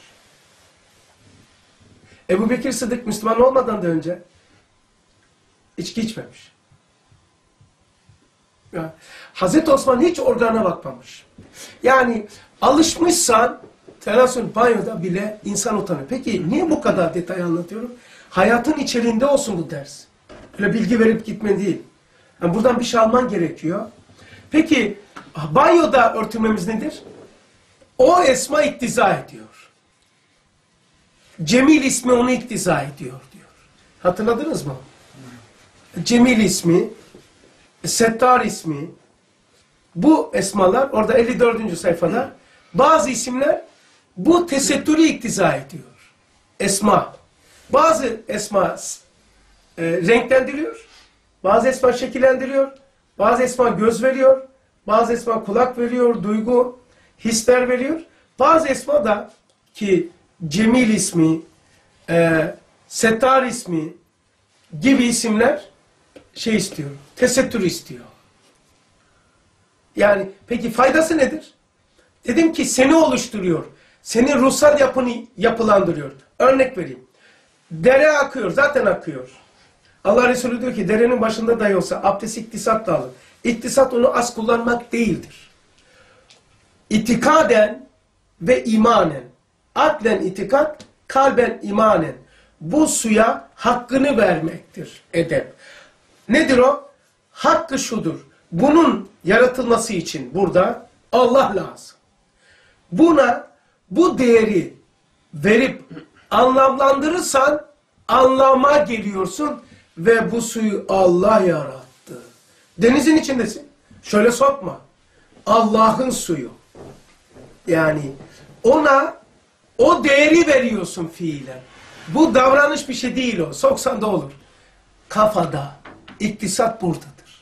Ebu Bekir Sıddık Müslüman olmadan da önce içki içmemiş. Yani, Hazreti Osman hiç organa bakmamış. Yani alışmışsan tenasül banyoda bile insan utanır. Peki niye bu kadar detay anlatıyorum? Hayatın içeriğinde olsun bu ders. Öyle bilgi verip gitme değil. Yani buradan bir şey alman gerekiyor. Peki banyoda örtünmemiz nedir? O esma iktiza ediyor. Cemil ismi onu iktiza ediyor diyor. Hatırladınız mı? Cemil ismi, Settar ismi, bu esmalar orada 54. sayfada bazı isimler bu tesettürü iktiza ediyor. Esma. Bazı esma renklendiriyor. Bazı esma şekillendiriyor. Bazı esma göz veriyor. Bazı esma kulak veriyor. Duygu, hisler veriyor. Bazı esma da ki Cemil ismi, Settar ismi gibi isimler şey istiyor. Tesettür istiyor. Yani peki faydası nedir? Dedim ki seni oluşturuyor. Senin ruhsal yapını yapılandırıyor. Örnek vereyim. Dere akıyor. Zaten akıyor. Allah Resulü diyor ki derenin başında dahi olsa abdest iktisat da alır. İktisat onu az kullanmak değildir. İtikaden ve imanen. Aklen itikat, kalben imanen. Bu suya hakkını vermektir edep. Nedir o? Hakkı şudur. Bunun yaratılması için burada Allah lazım. Buna bu değeri verip anlamlandırırsan anlama geliyorsun ve bu suyu Allah yarattı. Denizin içindesin. Şöyle sokma. Allah'ın suyu. Yani ona o değeri veriyorsun fiilen. Bu davranış bir şey değil o. Soksan da olur. Kafada. İktisat buradadır.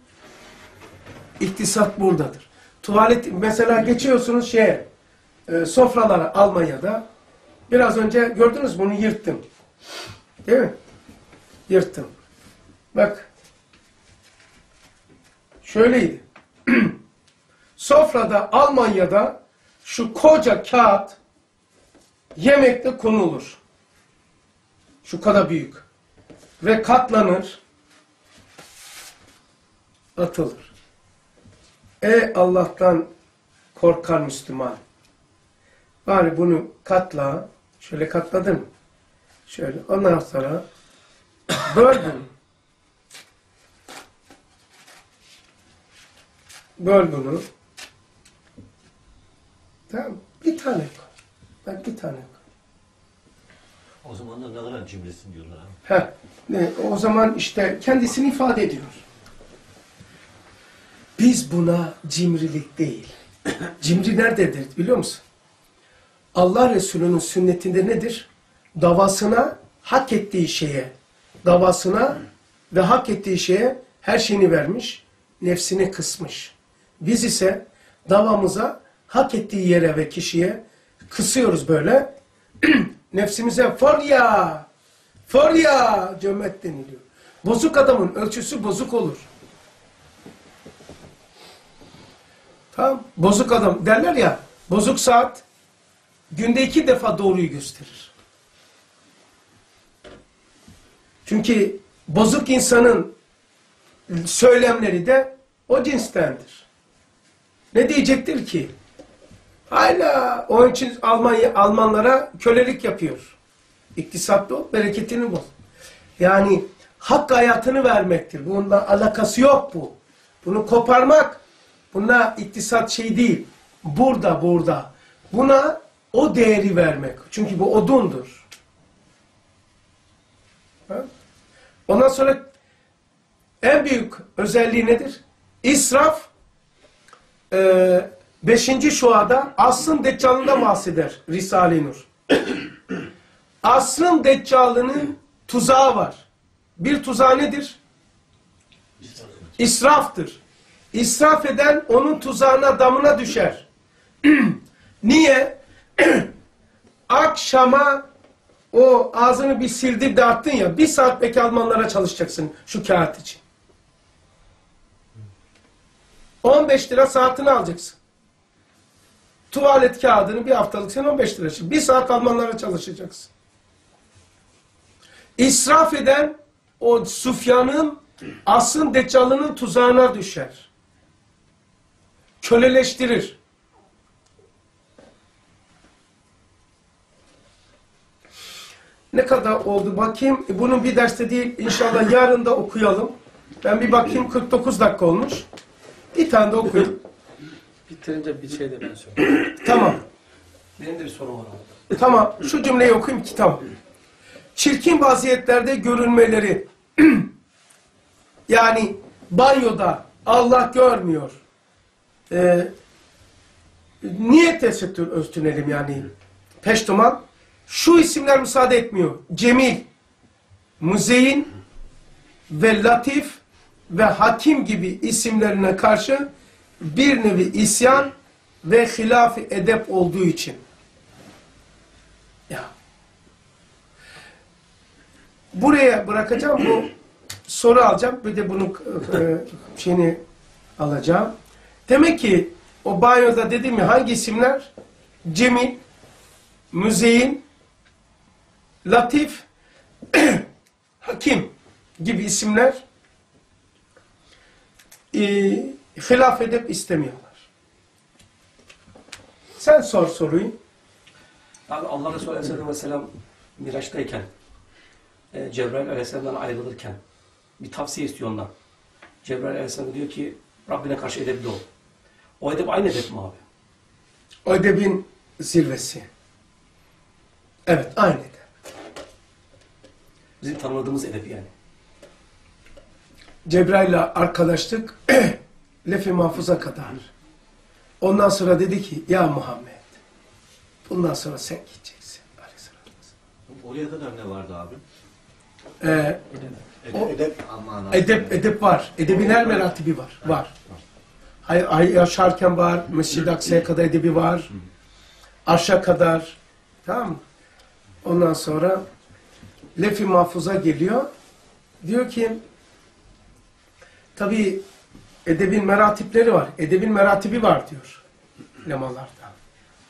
İktisat buradadır. Tuvalet mesela geçiyorsunuz sofralara Almanya'da. Biraz önce gördünüz bunu yırttım. Değil mi? Yırttım. Bak. Şöyleydi. Sofrada Almanya'da şu koca kağıt yemekte konulur. Şu kadar büyük. Ve katlanır. Atılır. Ey Allah'tan korkan Müslüman. Bari bunu katla. Şöyle katladın. Şöyle. Ondan sonra böl bunu. Böl bunu. Tamam. Bir tane koy. Bak bir tane koy. O zaman da ne kadar cimrisin diyorlar abi. O zaman işte kendisini ifade ediyor. Biz buna cimrilik değil. Cimri nerededir biliyor musun? Allah Resulü'nün sünnetinde nedir? Davasına, hak ettiği şeye, davasına ve hak ettiği şeye her şeyini vermiş, nefsini kısmış. Biz ise davamıza, hak ettiği yere ve kişiye kısıyoruz böyle. Nefsimize forya cömert deniliyor. Bozuk adamın ölçüsü bozuk olur. Tamam. Bozuk adam derler ya, bozuk saat günde 2 defa doğruyu gösterir. Çünkü bozuk insanın söylemleri de o cinstendir. Ne diyecektir ki? Hala onun için Almanlara kölelik yapıyor. İktisatlı ol, bereketini bul. Yani hak hayatını vermektir. Bununla alakası yok bu. Bunu koparmak, buna iktisat şey değil. Burada. Buna o değeri vermek. Çünkü bu odundur. Ha? Ondan sonra en büyük özelliği nedir? İsraf 5. şuada asrın deccalından bahseder Risale-i Nur. Asrın deccalının tuzağı var. Bir tuzağı nedir? İsraftır. İsraf eden onun tuzağına, damına düşer. Niye? Akşama o ağzını bir sildir de attın ya, 1 saat belki Almanlara çalışacaksın şu kağıt için. 15 lira saatini alacaksın. Tuvalet kağıdını bir haftalık sen 15 lira. 1 saat Almanlara çalışacaksın. İsraf eden o Sufyan'ın, asrın deccalının tuzağına düşer. Köleleştirir. Ne kadar oldu bakayım. Bunun bir derste değil, inşallah yarın da okuyalım. Ben bir bakayım, 49 dakika olmuş. Bir tane de okuyayım. Bitirince bir şey de ben söyleyeyim. Tamam. Benim de bir sorum var abi. Tamam. Şu cümleyi okuyayım ki tamam. Çirkin vaziyetlerde görünmeleri. Yani banyoda Allah görmüyor. Niye tesettür öztünelim yani? Peştemal. Şu isimler müsaade etmiyor. Cemil, Müzeyyin ve Latif ve Hakim gibi isimlerine karşı bir nevi isyan ve hilaf-ı edep olduğu için. Ya. Buraya bırakacağım, bu soru alacağım. Bir de bunun şeyini alacağım. Demek ki o banyoda dedim ya, hangi isimler? Cemil, Müzeyyin, Latif, Hakim gibi isimler hilaf edip istemiyorlar. Sen sor soruyu. Abi Allah Resulü Aleyhisselatü Vesselam Miraç'tayken Cebrail Aleyhisselam'dan ayrılırken bir tavsiye istiyor ondan. Cebrail Aleyhisselam diyor ki Rabbine karşı edepli ol. O edep aynı edep mi abi? O edebin zirvesi. Evet, aynı edep. Bizim tanımadığımız edep yani. Cebrail'le arkadaşlık Lef-i Mahfuz'a kadar. Ondan sonra dedi ki ya Muhammed, bundan sonra sen gideceksin. Oraya kadar ne vardı abi? Edep var. Edebin her meratibi var. Var. Yaşarken var. Mescid-i Aksa'ya kadar edebi var. Arş'a kadar. Tamam mı? Ondan sonra Lef-i Mahfuz'a geliyor. Diyor ki tabii edebin meratipleri var. Edebin meratibi var diyor lemalarda.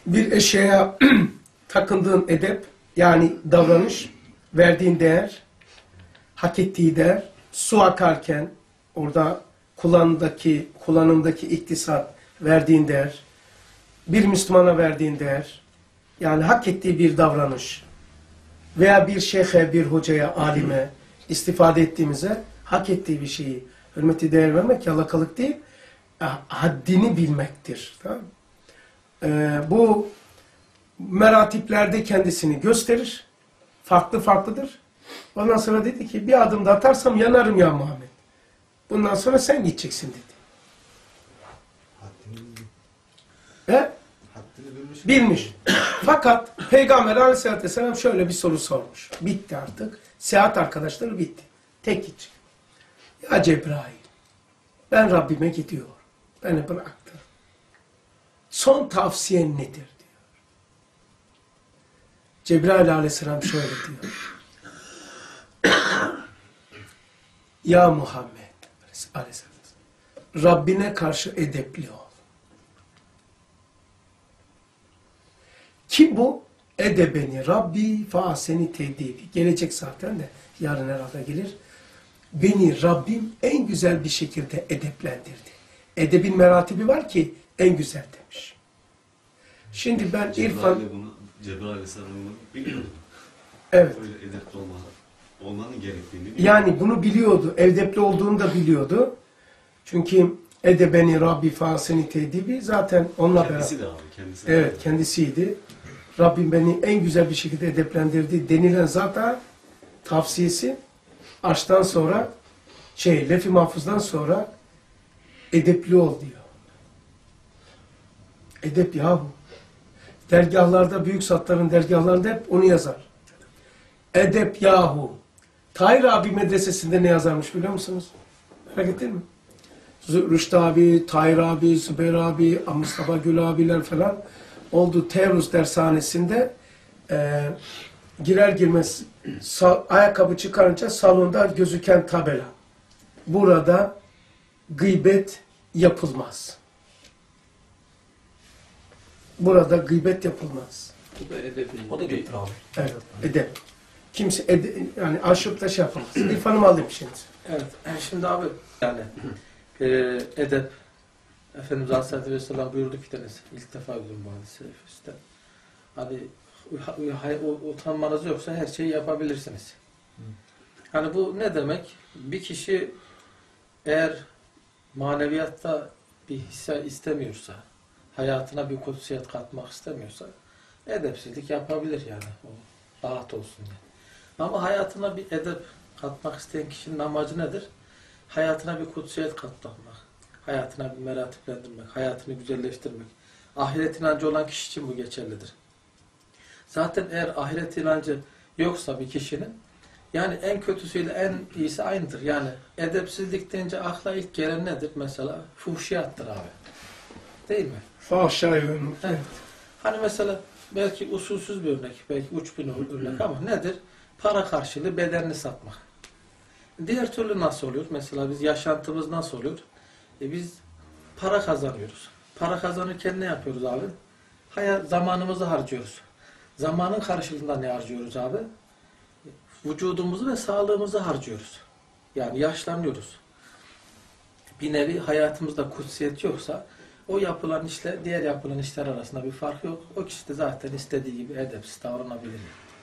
bir eşyaya takındığın edep, yani davranış, verdiğin değer, hak ettiği değer, su akarken orada kullanımdaki iktisat, verdiğin değer, bir Müslümana verdiğin değer, yani hak ettiği bir davranış veya bir şeyhe, bir hocaya, alime istifade ettiğimize hak ettiği bir şeyi hürmeti değer vermek yalakalık değil, haddini bilmektir. Tamam mı? Bu meratiplerde kendisini gösterir. Farklı farklıdır. Ondan sonra dedi ki bir adım da atarsam yanarım ya Muhammed. Bundan sonra sen gideceksin dedi. Haddini, He? haddini bilmiş. Bilmiş. Fakat Peygamber Aleyhisselatü Vesselam şöyle bir soru sormuş. Bitti artık. Seyahat arkadaşları bitti. Tek gidecek. Ya Cebrail, ben Rabbime gidiyorum. Beni bıraktı. Son tavsiyen nedir diyor. Cebrail Aleyhisselam şöyle diyor. Ya Muhammed Aleyhisselam, Rabbine karşı edepli ol. Kim bu? Edebeni Rabbi faseni tedibi. Gelecek zaten de yarın herhalde gelir. Beni Rabbim en güzel bir şekilde edeplendirdi. Edebin meratibi var ki en güzel demiş. Şimdi ben İrfan... Cebrail Aleyhisselam bunu biliyordu. Evet. Öyle edepli olmanın gerektiğini biliyordu. Yani bunu biliyordu. Edepli olduğunu da biliyordu. Çünkü edebeni Rabbi faseni tedibi zaten onunla Kendisi beraber. de abi. Kendisi de. Evet, kendisiydi. Rabbim beni en güzel bir şekilde edeplendirdi denilen zaten tavsiyesi Arş'tan sonra Lef-i Mahfuz'dan sonra edepli ol diyor. Edep yahu. Dergahlarda, büyük zatların dergahlarında hep onu yazar. Edep yahu. Tahir abi medresesinde ne yazarmış biliyor musunuz? Merak ettin mi? Rüştü abi, Tahir abi, Zübeyir abi, Mustafa Gül abiler falan oldu. Tevruz dershanesinde girer girmez ayakkabı çıkarınca salonda gözüken tabela. Burada gıybet yapılmaz. Burada gıybet yapılmaz. Bu da edebin. O da edeptir abi. Evet, edep. Kimse yani aşıp da şey yapamaz. İrfan'ımı alayım şimdi. Evet. Şimdi abi yani edep Efendimiz Aleyhisselatü Vesselam buyurdu ki tanesi ilk defa duydum bu hadisi üstte. Hani utanmanız yoksa her şeyi yapabilirsiniz. Hani bu ne demek? Bir kişi eğer maneviyatta bir hisse istemiyorsa, hayatına bir kutsiyet katmak istemiyorsa edepsizlik yapabilir yani. O rahat olsun diye. Ama hayatına bir edep katmak isteyen kişinin amacı nedir? Hayatına bir kutsiyet katmak, hayatına bir meratiplendirmek, hayatını güzelleştirmek. Ahiret inancı olan kişi için bu geçerlidir. Zaten eğer ahiret inancı yoksa bir kişinin, yani en kötüsüyle en iyisi aynıdır. Yani edepsizlik deyince akla ilk gelen nedir? Mesela fuhşiyattır abi. Değil mi? Fahşayı. Evet. Hani mesela belki usulsüz bir örnek, belki uç bir örnek ama nedir? Para karşılığı bedenini satmak. Diğer türlü nasıl oluyor? Mesela biz yaşantımız nasıl oluyor? Biz para kazanıyoruz. Para kazanırken ne yapıyoruz abi? Zamanımızı harcıyoruz. Zamanın karşılığında ne harcıyoruz abi? Vücudumuzu ve sağlığımızı harcıyoruz. Yani yaşlanıyoruz. Bir nevi hayatımızda kutsiyet yoksa o yapılan işle diğer yapılan işler arasında bir fark yok. O kişi de zaten istediği gibi edepsiz davranabilir.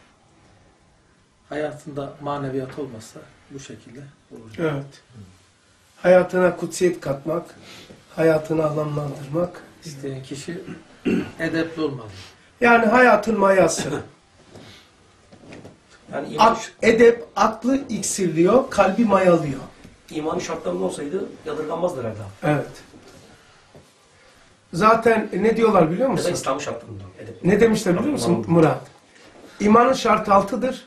Hayatında maneviyat olmazsa bu şekilde olur. Evet. Hayatına kutsiyet katmak, hayatını anlamlandırmak. İsteyen kişi edepli olmalı. Yani hayatın mayası. Yani iman, Edep aklı iksirliyor, kalbi mayalıyor. imanın şartlarında olsaydı yadırganmazdı herhalde abi. Evet. Zaten ne diyorlar biliyor Ya da musun? İslam'ın şartlarında. Edep. Ne demişler biliyor musun Murat? İmanın şartı 6'dır.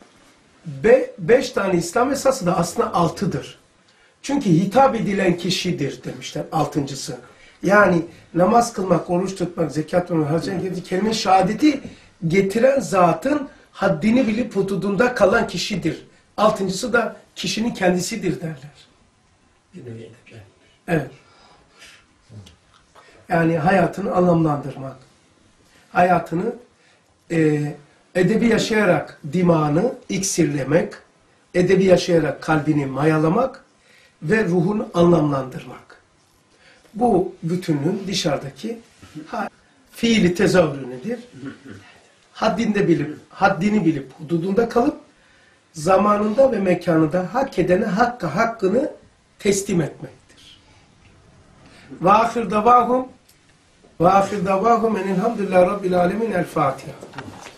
5 tane İslam esası da aslında 6'dır. Çünkü hitap edilen kişidir demişler 6.'sı. Yani namaz kılmak, oruç tutmak, zekat vermek, hac etmek, kelime-i şehadeti getiren zatın haddini bilip hududunda kalan kişidir. 6.'sı da kişinin kendisidir derler. Bir nevi edep yani. Evet. Yani hayatını anlamlandırmak. hayatını edebi yaşayarak dimağını iksirlemek, edebi yaşayarak kalbini mayalamak ve ruhunu anlamlandırmak. Bu bütünün dışarıdaki fiili tezahürü haddini bilip hududunda kalıp zamanında ve mekanında hak edene hakkını teslim etmektir. Ve ahir davahum enelhamdülillahi rabbil alemin. El Fatiha.